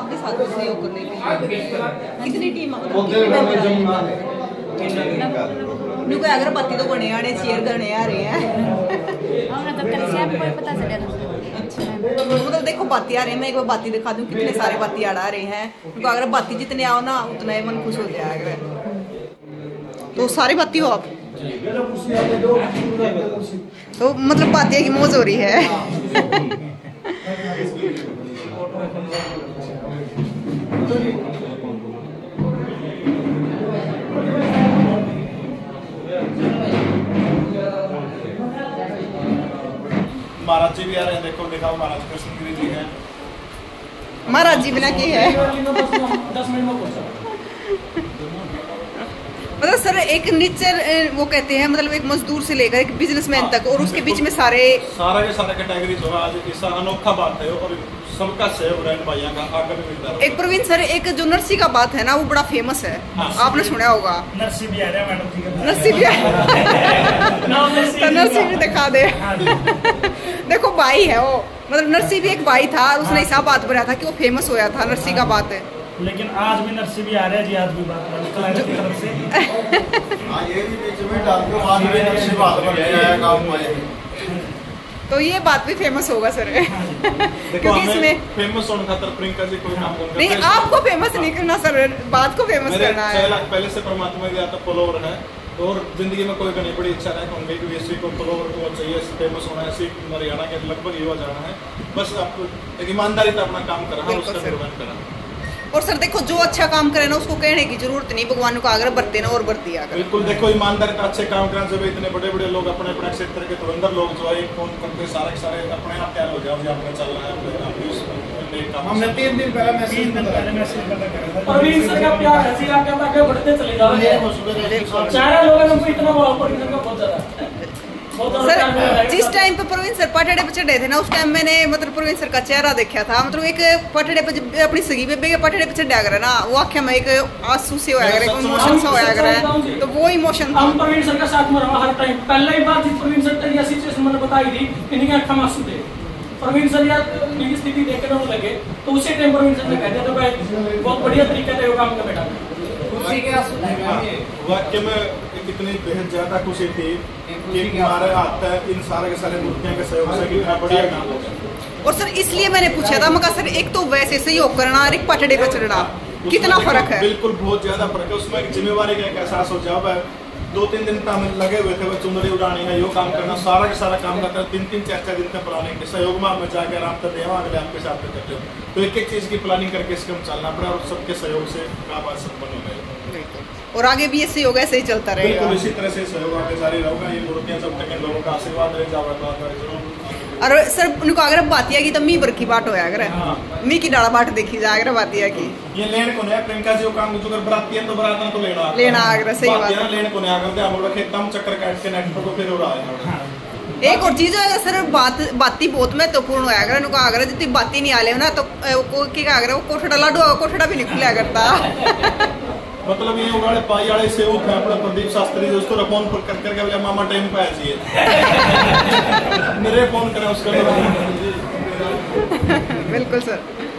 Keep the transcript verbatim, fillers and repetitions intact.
आप भी साथ में सहयोग करने के लिए कितनी टीम कोई अगरबत्ती तो बने आने चेयर करने आ रहे हैं। अच्छा मतलब देखो बाती आ रहे हैं, मैं एक बार बाती दिखा दूं कितने सारे बाती आ रहे हैं। क्योंकि अगर बाती जितने आओ ना उतना ही मन खुश हो जाएगा। तो सारे बाती हो आप तो मतलब बातिया की मौज हो रही है। महाराज जी भी आ रहे हैं, देखो दिखाओ महाराज कृष्णगिरी जी हैं। महाराज जी बिना की है मतलब सर एक नीचे वो कहते हैं मतलब एक मजदूर से लेकर एक बिजनेसमैन तक और उसके बीच में सारे सारा के सारा कैटेगरी जो है आज ऐसा अनोखा बात है और सबका सहयोग रहने भाइयों का आगे भी मिलता है। एक प्रवीण सर एक जो नरसी का बात है ना वो बड़ा फेमस है। हाँ, आपने सुना होगा नरसी भी आ रहा है मैडम जी का नरसी भी आ तो नरसी भी दिखा दे। देखो भाई है वो मतलब नरसी भी एक भाई था उसने ऐसा बात बनाया था कि वो फेमस होया था नरसी का बात है। लेकिन आज भी नरसी भी आ रहा है जी, आज भी बात की तरफ से हां ये भी बीच में डाल दो आज भी नरसी बात बन रहा है गांव में तो ये बात भी फेमस होगा सर। क्योंकि इसमें फेमस होने खातर प्रियंका जी कोई काम नहीं आपको फेमस नहीं करना सर बात को फेमस करना है। छह लाख पहले से परमात्मा की आता फॉलोवर है और जिंदगी में कोई बड़ी बड़ी इच्छा है होंगे कि इसी को फॉलोवर को चाहिए फेमस होना है। इसी हरियाणा के लगभग युवा जाना है बस आपको एक ईमानदारी से अपना काम करना है उसका निर्वहन करना। और सर देखो जो अच्छा काम करे ना उसको कहने की जरूरत नहीं भगवान को आगे बढ़ते ना और बढ़ती आगे। बिल्कुल देखो ईमानदारी का अच्छे काम करने से इतने बड़े बड़े लोग अपने अपने क्षेत्र के धुरंधर लोग जो है फोन करते सारे सारे अपने आप तैयार हो जाओ आपका चल रहा है। हमने तीन दिन पहले मैसेज पहले मैसेज पता करा था प्रवीण सर का प्यार ऐसे आगे आगे बढ़ते चले जा रहे हैं। चार लोगों ने इतना बड़ा प्रवीण का बहुत ज्यादा सर जिस टाइम पे प्रवीण सर पटड़े पे चढ़े थे ना उस टाइम मैंने मतलब प्रवीण सर का चेहरा देखा था। मतलब एक पटड़े पे अपनी सगी बेबे के पटड़े पे चढ़ा कर ना वो आख्या में एक आंसू से होया करे इमोशन सा होया करे तो वो इमोशन था। हम प्रवीण सर का साथ में रहा हर टाइम। पहले ही बात जिस प्रवीण सर ने सिचुएशन मैंने बताई थी इनकी आंखों में आंसू थे। प्रवीण सर यार मेरी स्थिति देख कर लगे तो उसी टाइम प्रवीण सर ने कह दिया तो भाई बहुत बढ़िया तरीके से काम कर बेटा उसी के आंसू वाक्य में कितनी बेहद ज्यादा खुशी थी कि हमारे हाथ इन सारे के सारे मूर्तियों के सहयोग से कितना बढ़िया काम हो गया। और सर इसलिए मैंने पूछा था मगर सर एक तो वैसे सहयोग करना और एक पटड़े पे चढ़ना कितना फर्क है। बिल्कुल बहुत ज्यादा फर्क है उसमें एक जिम्मेवारी का एक एहसास हो जाए। दो तीन दिन तक हमें लगे हुए थे वो चुनरी उड़ानी है यो काम करना सारा के सारा काम करते तीन तीन चार चार दिन तक प्लानिंग के सहयोग में आप जाके आराम से देवा अगले आपके साथ में करते हो तो एक एक चीज की प्लानिंग करके इसके हम चलना पड़ा और सबके सहयोग से काम आज संपन्न हो गए और आगे भी ये सहयोग ऐसे ही चलता रहेगा। बिल्कुल इसी तरह से सहयोग आगे जारी रहेगा। ये मूर्तियां जब तक इन लोगों का आशीर्वाद रह जाएगा और सर उनको अगर बातिया की तो मी भर की बात होया अगर मी की डाला बाट देखी जाए अगर बातिया की ये लेन को नहीं प्रियंका जी काम जो कर बराती है तो बरात तो लेना लेना अगर सही बात है लेन को नहीं आकर हम लोग खेतम चक्कर काट के नेट को फिर उड़ा है। एक और चीज है सर बात बाती बहुत महत्वपूर्ण होया अगर उनको अगर जितनी बाती नहीं आले ना तो की का अगर वो कोठड़ा लाडू कोठड़ा भी नहीं खुला करता। मतलब ये उड़ाड़े पाई वाले से उठा अपना प्रदीप शास्त्री जो उसको फोन कर करके बोले मामा टाइम पे आए चाहिए मेरे फोन करें उसका। बिल्कुल सर।